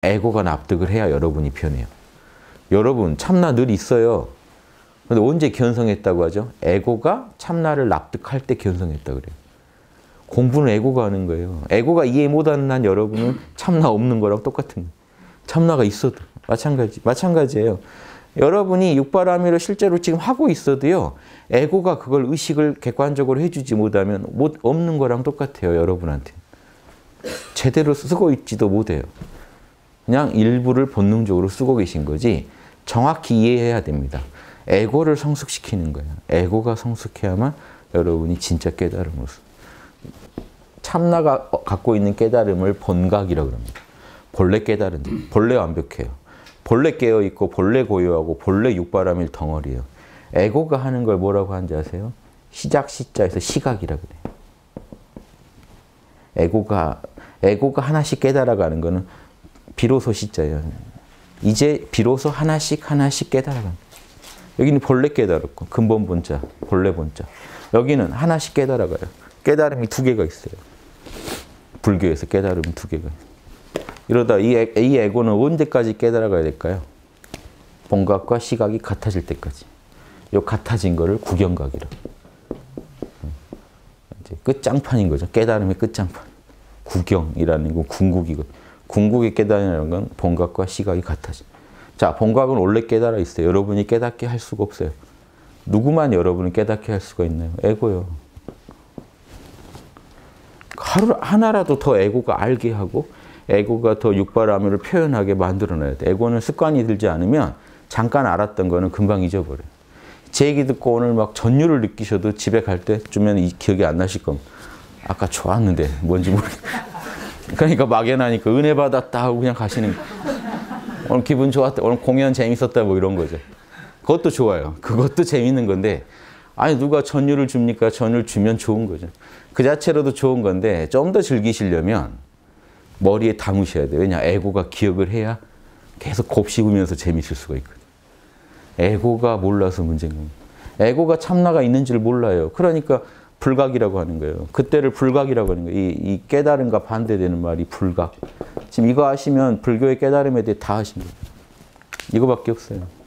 에고가 납득을 해야 여러분이 변해요. 여러분 참나 늘 있어요. 근데 언제 견성했다고 하죠? 에고가 참나를 납득할 때 견성했다 그래요. 공부는 에고가 하는 거예요. 에고가 이해 못하는 한 여러분은 참나 없는 거랑 똑같은 거예요. 참나가 있어도 마찬가지예요. 여러분이 육바라밀을 실제로 지금 하고 있어도요. 에고가 그걸 의식을 객관적으로 해주지 못하면 없는 거랑 똑같아요. 여러분한테. 제대로 쓰고 있지도 못해요. 그냥 일부를 본능적으로 쓰고 계신 거지 정확히 이해해야 됩니다. 에고를 성숙시키는 거예요. 에고가 성숙해야만 여러분이 진짜 깨달음으로 참나가 갖고 있는 깨달음을 본각이라고 합니다. 본래 깨달은 본래 완벽해요. 본래 깨어있고 본래 고요하고 본래 육바라밀 덩어리예요. 에고가 하는 걸 뭐라고 하는지 아세요? 시작 시자에서 시각이라고 그래요. 에고가 하나씩 깨달아가는 거는 비로소 시자예요. 이제 비로소 하나씩 깨달아가는 여기는 본래 깨달았고 근본 본자, 본래 본자. 여기는 하나씩 깨달아가요. 깨달음이 두 개가 있어요. 불교에서 깨달음이 두 개가 있어요. 이러다 이 에고는 언제까지 깨달아가야 될까요? 본각과 시각이 같아질 때까지. 이 같아진 거를 구경각이라고. 이제 끝장판인 거죠. 깨달음의 끝장판. 구경이라는 건 궁극이거든요. 궁극의 깨달음이라는 건 본각과 시각이 같아져. 자, 본각은 원래 깨달아 있어요. 여러분이 깨닫게 할 수가 없어요. 누구만 여러분을 깨닫게 할 수가 있나요? 에고요. 하나라도 더 에고가 알게 하고 에고가 더 육바라밀을 표현하게 만들어놔야 돼. 에고는 습관이 들지 않으면 잠깐 알았던 거는 금방 잊어버려요. 제 얘기 듣고 오늘 막 전율을 느끼셔도 집에 갈 때쯤에는 이 기억이 안 나실 겁니다. 아까 좋았는데 뭔지 모르겠어요. 그러니까 막연하니까 은혜 받았다 하고 그냥 가시는 거예요. 오늘 기분 좋았다, 오늘 공연 재밌었다 뭐 이런 거죠. 그것도 좋아요. 그것도 재밌는 건데 아니 누가 전율을 줍니까? 전율 주면 좋은 거죠. 그 자체로도 좋은 건데 좀 더 즐기시려면 머리에 담으셔야 돼요. 왜냐? 에고가 기억을 해야 계속 곱씹으면서 재밌을 수가 있거든요. 에고가 몰라서 문제인 겁니다. 에고가 참나가 있는지를 몰라요. 그러니까 불각이라고 하는 거예요. 그때를 불각이라고 하는 거예요. 이 깨달음과 반대되는 말이 불각. 지금 이거 하시면 불교의 깨달음에 대해 다 하신 거예요. 이거밖에 없어요.